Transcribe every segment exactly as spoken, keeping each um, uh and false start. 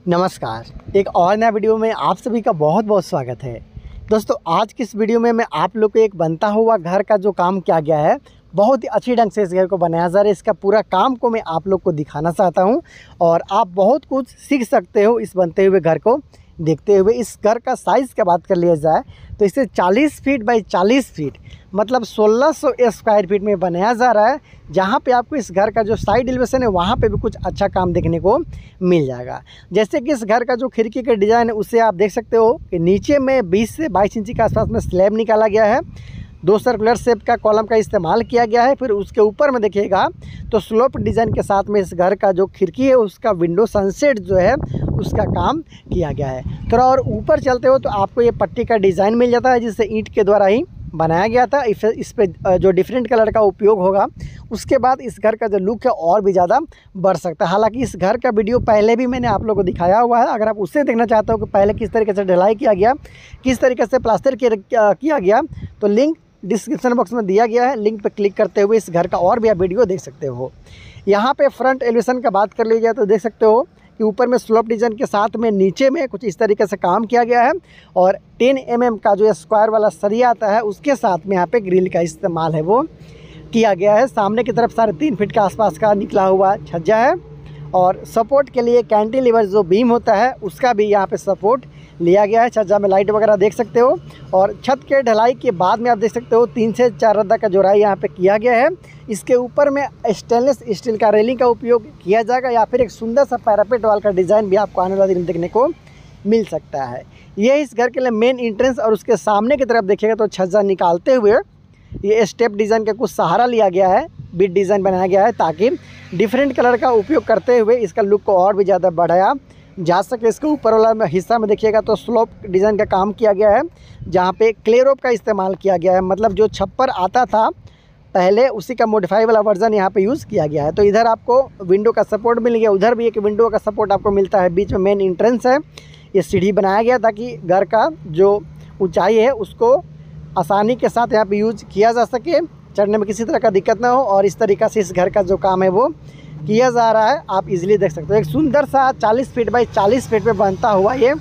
नमस्कार। एक और नया वीडियो में आप सभी का बहुत बहुत स्वागत है। दोस्तों, आज की इस वीडियो में मैं आप लोग को एक बनता हुआ घर का जो काम किया गया है, बहुत ही अच्छी ढंग से इस घर को बनाया जा रहा है। इसका पूरा काम को मैं आप लोग को दिखाना चाहता हूं और आप बहुत कुछ सीख सकते हो इस बनते हुए घर को देखते हुए। इस घर का साइज़ का बात कर लिया जाए तो इसे चालीस फीट बाई चालीस फीट मतलब सोलह सौ स्क्वायर फीट में बनाया जा रहा है, जहाँ पे आपको इस घर का जो साइड एलिवेशन है वहाँ पे भी कुछ अच्छा काम देखने को मिल जाएगा। जैसे कि इस घर का जो खिड़की का डिज़ाइन है उसे आप देख सकते हो कि नीचे में बीस से बाईस इंची के आसपास में स्लैब निकाला गया है। दो सर्कुलर शेप का कॉलम का इस्तेमाल किया गया है। फिर उसके ऊपर में देखिएगा तो स्लोप डिज़ाइन के साथ में इस घर का जो खिड़की है उसका विंडो सनसेट जो है उसका काम किया गया है। थोड़ा और ऊपर चलते हो तो आपको ये पट्टी का डिज़ाइन मिल जाता है, जिससे ईंट के द्वारा ही बनाया गया था। इस पे जो डिफरेंट कलर का उपयोग होगा उसके बाद इस घर का जो लुक है और भी ज़्यादा बढ़ सकता है। हालांकि इस घर का वीडियो पहले भी मैंने आप लोगों को दिखाया हुआ है। अगर आप उससे देखना चाहते हो कि पहले किस तरीके से ढलाई किया गया, किस तरीके से प्लास्टर किया गया, तो लिंक डिस्क्रिप्शन बॉक्स में दिया गया है। लिंक पर क्लिक करते हुए इस घर का और भी आप वीडियो देख सकते हो। यहाँ पे फ्रंट एलिवेशन का बात कर ली जाए तो देख सकते हो कि ऊपर में स्लोप डिज़ाइन के साथ में नीचे में कुछ इस तरीके से काम किया गया है और टेन एम एम का जो स्क्वायर वाला सरिया आता है उसके साथ में यहाँ पे ग्रिल का इस्तेमाल है वो किया गया है। सामने की तरफ साढ़े तीन फीट के आसपास का निकला हुआ छज्जा है और सपोर्ट के लिए कैंटिलीवर जो बीम होता है उसका भी यहाँ पे सपोर्ट लिया गया है। छज्जा में लाइट वगैरह देख सकते हो और छत के ढलाई के बाद में आप देख सकते हो तीन से चार रद्दा का जोड़ाई यहाँ पे किया गया है। इसके ऊपर में स्टेनलेस स्टील का रेलिंग का उपयोग किया जाएगा या फिर एक सुंदर सा पैरापेट वाल का डिज़ाइन भी आपको आने वाले दिन देखने को मिल सकता है। ये इस घर के लिए मेन एंट्रेंस और उसके सामने की तरफ देखिएगा तो छज्जा निकालते हुए ये स्टेप डिज़ाइन का कुछ सहारा लिया गया है, बीट डिज़ाइन बनाया गया है ताकि डिफरेंट कलर का उपयोग करते हुए इसका लुक को और भी ज़्यादा बढ़ाया जा सके। इसके ऊपर वाला हिस्सा में देखिएगा तो स्लोप डिज़ाइन का काम किया गया है, जहाँ पे क्ले रोप का इस्तेमाल किया गया है। मतलब जो छप्पर आता था पहले उसी का मॉडिफाई वाला वर्जन यहाँ पे यूज़ किया गया है। तो इधर आपको विंडो का सपोर्ट मिल गया, उधर भी एक विंडो का सपोर्ट आपको मिलता है। बीच में मेन एंट्रेंस है, ये सीढ़ी बनाया गया ताकि घर का जो ऊंचाई है उसको आसानी के साथ यहाँ पे यूज किया जा सके, चढ़ने में किसी तरह का दिक्कत ना हो। और इस तरीक़ा से इस घर का जो काम है वो किया जा रहा है, आप इजीली देख सकते हो। एक सुंदर सा चालीस फीट बाई चालीस फीट पे बनता हुआ ये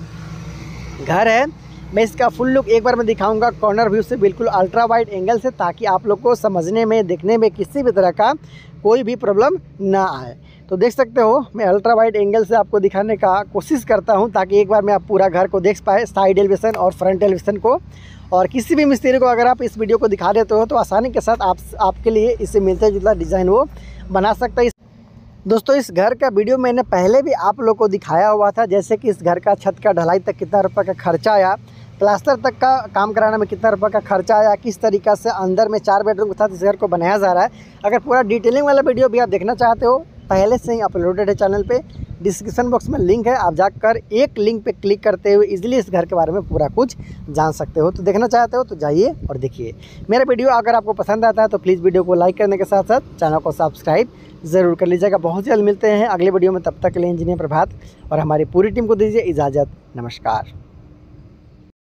घर है। मैं इसका फुल लुक एक बार मैं दिखाऊंगा कॉर्नर व्यू से, बिल्कुल अल्ट्रा वाइड एंगल से, ताकि आप लोग को समझने में देखने में किसी भी तरह का कोई भी प्रॉब्लम ना आए। तो देख सकते हो मैं अल्ट्रा वाइड एंगल से आपको दिखाने का कोशिश करता हूँ ताकि एक बार मैं आप पूरा घर को देख पाए, साइड एलिवेशन और फ्रंट एलिवेशन को। और किसी भी मिस्त्री को अगर आप इस वीडियो को दिखा देते हो तो आसानी के साथ आप आपके लिए इससे मिलता जुलता डिज़ाइन वो बना सकता है। दोस्तों, इस घर का वीडियो मैंने पहले भी आप लोग को दिखाया हुआ था, जैसे कि इस घर का छत का ढलाई तक कितना रुपए का खर्चा आया, प्लास्टर तक का काम कराने में कितना रुपए का खर्चा आया, किस तरीक़ा से अंदर में चार बेडरूम के साथ इस घर को बनाया जा रहा है। अगर पूरा डिटेलिंग वाला वीडियो भी आप देखना चाहते हो पहले से ही अपलोडेड है चैनल पे, डिस्क्रिप्शन बॉक्स में लिंक है, आप जाकर एक लिंक पे क्लिक करते हुए इजीली इस घर के बारे में पूरा कुछ जान सकते हो। तो देखना चाहते हो तो जाइए और देखिए मेरा वीडियो। अगर आपको पसंद आता है तो प्लीज़ वीडियो को लाइक करने के साथ साथ चैनल को सब्सक्राइब ज़रूर कर लीजिएगा। बहुत जल्द मिलते हैं अगले वीडियो में, तब तक के लिए इंजीनियर प्रभात और हमारी पूरी टीम को दीजिए इजाज़त। नमस्कार।